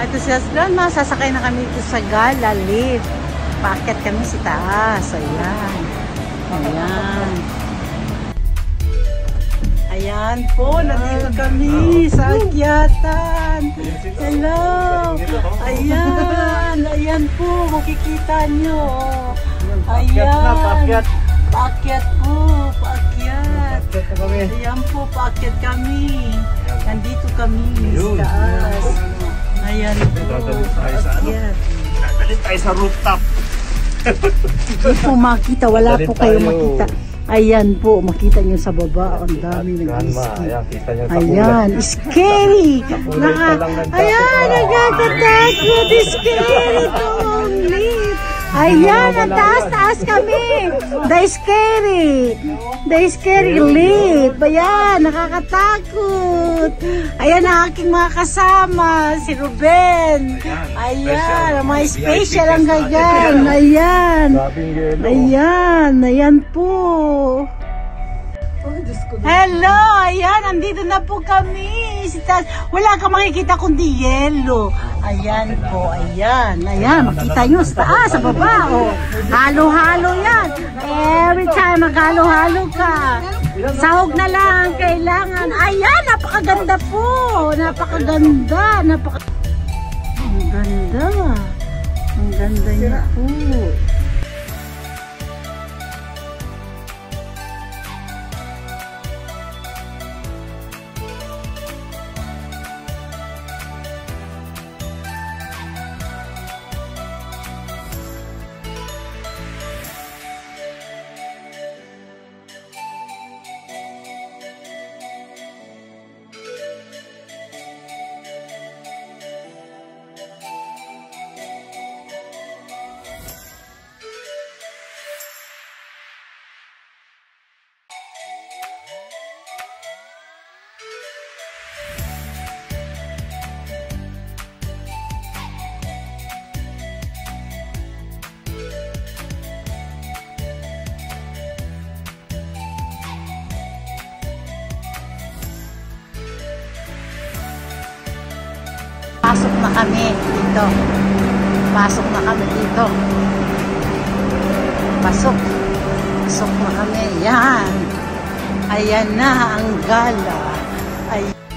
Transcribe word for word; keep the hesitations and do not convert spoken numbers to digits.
Ito sila, grandma, sasakay na kami dito sa gala lift. Paakyat kami sa taas. Ayan. Ayan. Ayan po, nandito kami sa akyatan. Hello. Ayan. Ayan po, makikita nyo. Ayan. Paakyat po, paakyat. Ayan po, paakyat kami. Nandito kami sa taas. Ayan po, paakyat. Dali tayo sa rooftop. Hindi po makita, wala po kayo makita. Ayan po, makita nyo sa baba. Ang dami nag-ski. Ayan, scary. Naka, ayan, nagkakatakot. Scary to only. Ayan, ang taas-taas kami. The scary. The scary lift. Ayan, nakakatakot. Ayan ang aking mga kasama. Si Ruben. Ayan, ang mga special ang ganyan. Ayan. Ayan, ayan po. Hello, ayan, nandito na po kami. Wala ka makikita kundi yelo. Ayan po, ayan. Ayan, makita nyo sa taas, sa baba. Oh. Halo-halo yan. Every time maghalo-halo ka. Sahog na lang kailangan. Ayan, napakaganda po. Napakaganda. Napaka... Ang ganda. Ang ganda niya po. Pasok na kami dito. Pasok na kami dito. Pasok. Pasok na kami. Yan. Ayan na ang gala. Ayan.